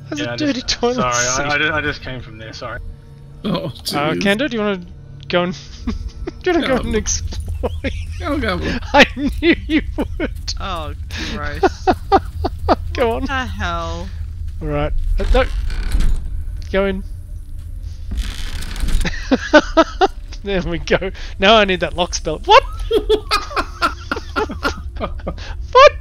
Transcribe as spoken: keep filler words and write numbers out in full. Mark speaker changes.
Speaker 1: There's
Speaker 2: Yeah,
Speaker 1: a
Speaker 2: I
Speaker 1: dirty
Speaker 2: just,
Speaker 1: toilet
Speaker 2: sorry,
Speaker 1: seat.
Speaker 2: I, I, just, I just came from there. Sorry.
Speaker 3: Oh,
Speaker 1: uh,
Speaker 3: jeez.
Speaker 1: Kendo, do you want to go and do you want to
Speaker 3: Yeah,
Speaker 1: go and explore?
Speaker 3: I'll go.
Speaker 1: I knew you would.
Speaker 4: Oh, gross.
Speaker 1: Go on.
Speaker 4: What the hell?
Speaker 1: All right. Uh, no. Go in. There we go. Now I need that lock spell. What? What?